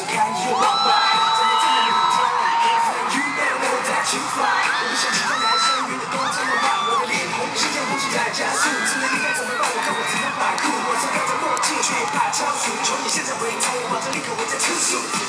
着看你又浪漫，站在这么舞台 ，You know that you fly。我不像其他男生远的都这么慢，我的脸红，心跳呼吸在加速，这个地方怎么办？我看我怎么把控，我常戴着墨镜，却也怕超速，求你现在回头，我保证立刻我在吃素。